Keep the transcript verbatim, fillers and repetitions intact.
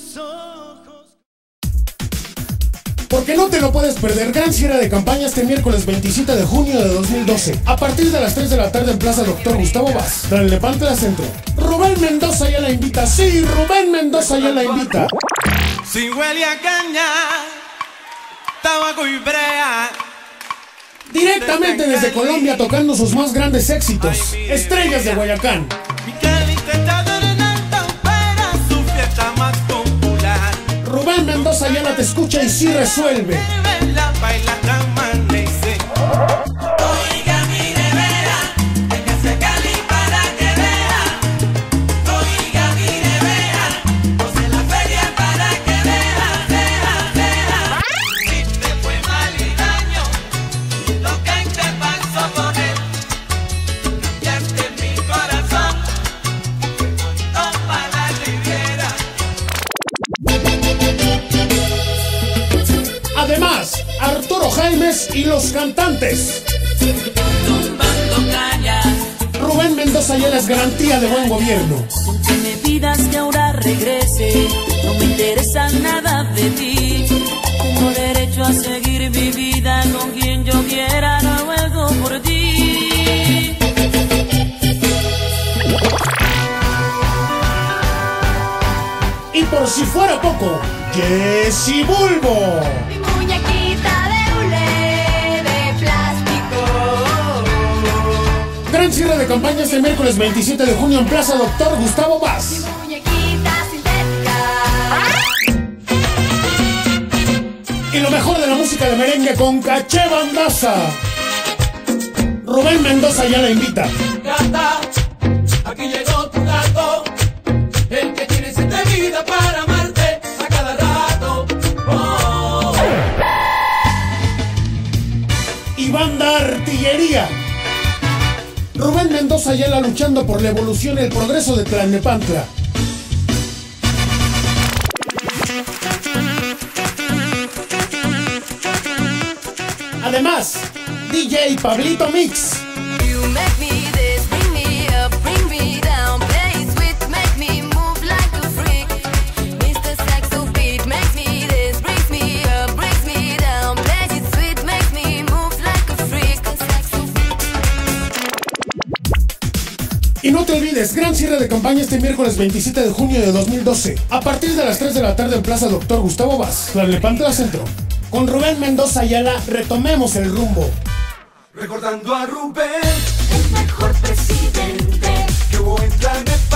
tus ojos. Porque no te lo puedes perder, gran cierre de campaña este miércoles veintisiete de junio de dos mil doce, a partir de las tres de la tarde en Plaza Doctor Gustavo Vaz, Tlalnepantla Centro. Rubén Mendoza ya la invita, sí, Rubén Mendoza ya la invita. Si huele a caña, tabaco y brea. Directamente desde Colombia tocando sus más grandes éxitos, Estrellas de Guayacán. Mi Cali está en alta para su fiesta más popular. Rubén Mendoza ya la te escucha y sí resuelve. Baila, baila, amanece. Oiga mi nevera, véngase a Cali para que vea. Oiga mi nevera, goce la feria para que vea, vea, vea. Si te fue mal el daño, lo que te pasó con él, cambiaste mi corazón, toma la riviera. Además, Arturo Jaimes y los cantantes. Tumbando caña, Rubén Mendoza ya es garantía de buen gobierno. que me pidas que ahora regrese, no me interesa nada de ti. Tengo derecho a seguir mi vida con quien yo quiera, no ruego por ti. Y por si fuera poco, Jessy Bulbo. Mi muñequita de hule de plástico. Gran cierre de campaña este miércoles veintisiete de junio en Plaza Doctor Gustavo Vaz. Mi muñequita sintética. Y lo mejor de la música de merengue con Caché Bandaza. Rubén Mendoza ya la invita. Gata, aquí llegó tu gato, el que tiene sed de vida para amarte a cada rato. Oh. Y banda Artillería. Rubén Mendoza ya la luchando por la evolución y el progreso de Tlalnepantla. Además, D J Pablito Mix. You make me this, bring me up, bring me down. Play it sweet, make me move like a freak. mister Saxo beat makes me this, brings me up, brings me down. Play it sweet, makes me move like a freak. Y no te olvides, gran cierre de campaña este miércoles veintisiete de junio de dos mil doce, a partir de las tres de la tarde en Plaza Doctor Gustavo Vaz, Tlalnepantla Centro. Con Rubén Mendoza Ayala retomemos el rumbo. Recordando a Rubén, El mejor presidente. que hubo en Tlalnepantla.